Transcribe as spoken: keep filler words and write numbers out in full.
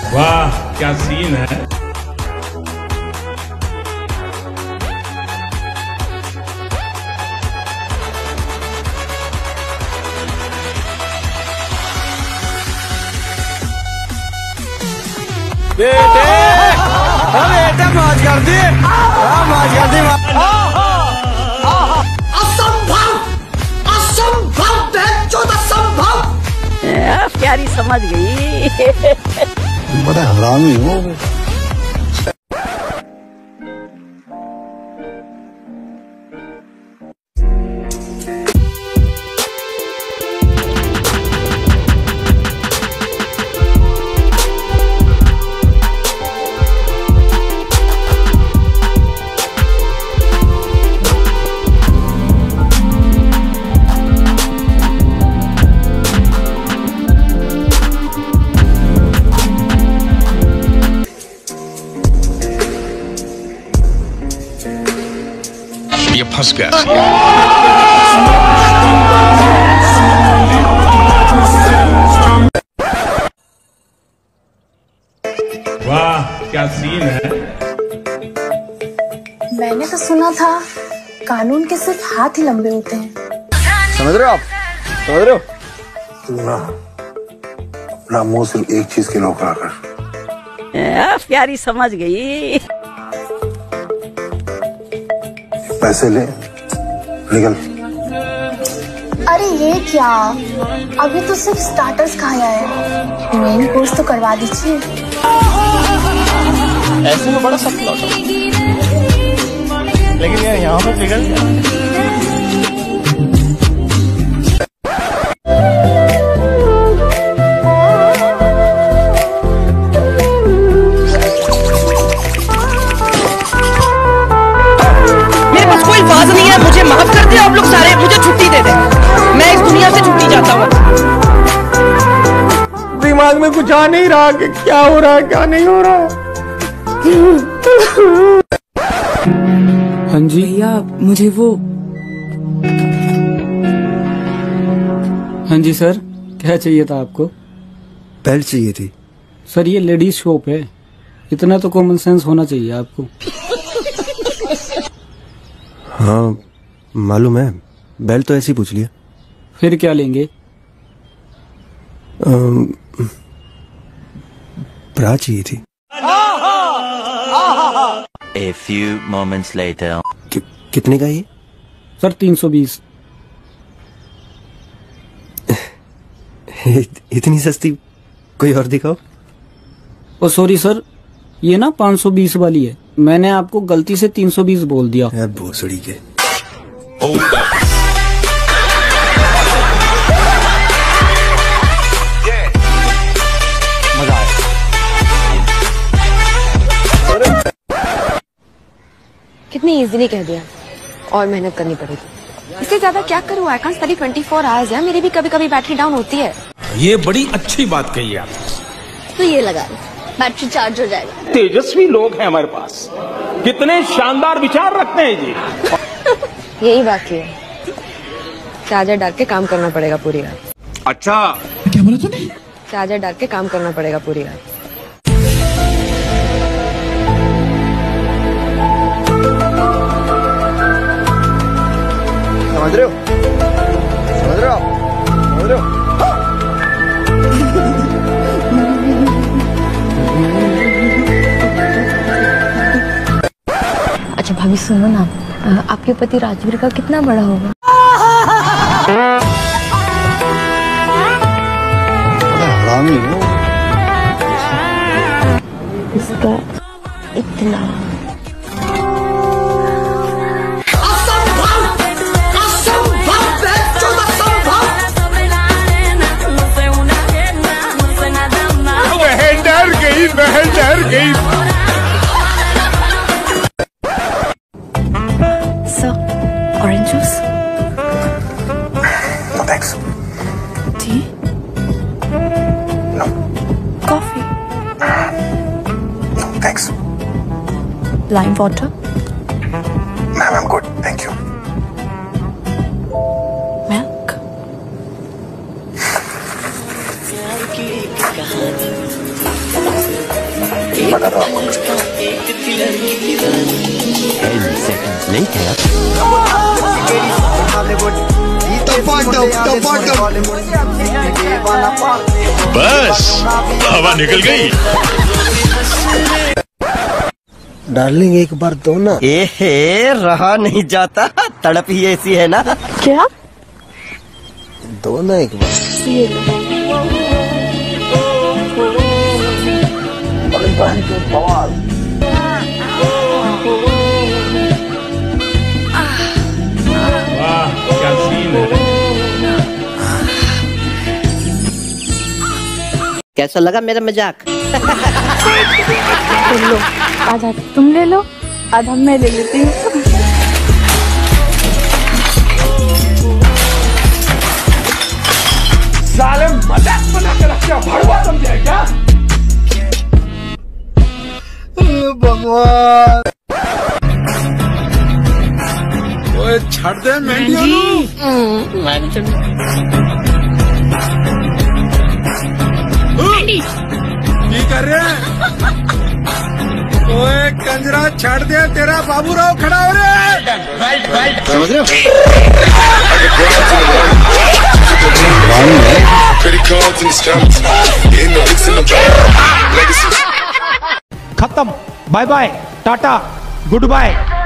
वाह क्या सीन है। बेटे बेटे मौज कर दी, मौज कर दी। असंभव असंभव असंभव। प्यारी समझ गई। बड़ा हरामी हो। ये फंस गया। वाह क्या सीन है। मैंने तो सुना था कानून के सिर्फ हाथ ही लंबे होते हैं। समझ रहे हो आप? समझ रहे हो? तू ना अपना मुंह सिर्फ एक चीज के नौकर कर। प्यारी समझ गई। पैसे ले, निकल। अरे ये क्या, अभी तो सिर्फ स्टार्टर्स खाया है, मेन कोर्स तो करवा दीजिए। ऐसे में बड़ा सख्त लौटा, लेकिन यार यहाँ पर पिघल गया। नहीं है, मुझे माफ कर दे आप लोग सारे, मुझे छुट्टी दे दे, मैं इस दुनिया से छुट्टी चाहता हूँ। दिमाग में कुछ आ नहीं रहा कि क्या हो रहा है क्या नहीं हो रहा है। हाँ जी भैया मुझे वो। हाँ जी सर, क्या चाहिए था आपको? बेल्ट चाहिए थी सर, ये लेडीज शॉप है, इतना तो कॉमन सेंस होना चाहिए आपको। हाँ मालूम है, बेल्ट तो ऐसे ही पूछ लिया। फिर क्या लेंगे? ब्रा चाहिए थी। A few moments later. कि, कितने का ये? सर तीन सौ बीस। इतनी सस्ती, कोई और दिखाओ। ओ सॉरी सर, ये ना पाँच सौ बीस वाली है, मैंने आपको गलती से तीन सौ बीस बोल दिया। यार भोसड़ी के। मजा आया। कितनी इजीली कह दिया, और मेहनत करनी पड़ेगी। इससे ज्यादा क्या करूँ, I can't study twenty four hours है, मेरी भी कभी कभी बैटरी डाउन होती है। ये बड़ी अच्छी बात कही आप। तो ये लगा लो, बैटरी चार्ज हो जाएगा। तेजस्वी लोग हैं हमारे पास, कितने शानदार विचार रखते हैं जी। यही बाकी है, चार्जर डाल के काम करना पड़ेगा पूरी रात। अच्छा क्या बोला तूने? चार्जर डाल के काम करना पड़ेगा पूरी रात। समझ रहे हो? समझ रहे हो आप? समझ रहे हो? अच्छा भाभी सुनो ना, आपके पति राजवीर का कितना बड़ा होगा? हरामी हो। इसका इतना। बहन डर गई, बहन डर गई। Sir, orange juice? No thanks. Tea? No. Coffee? No thanks. Lime water? Ma'am, I'm good. Thank you. Milk? प्यार की एक कहानी काटा था आपको। Ten seconds later. बस हवा निकल गई। डार्लिंग एक बार दो ना। ए हे रहा नहीं जाता, तड़प ही ऐसी है ना। क्या? दो ना एक बार। वाह क्या सीन है। कैसा लगा मेरा मजाक? लो आधा तुम ले लो, आधा मैं ले लेती हूँ। साले मजाक बना के रखते हो, भड़वा समझे क्या? भगवान ओए छड़ दे मेंढियों की कर रहे हैं? ओए कंजरा छड़ दे, तेरा बाबू राव खड़ा हो रहा है। समझ रहे हो? खत्म, bye bye, tata, good bye.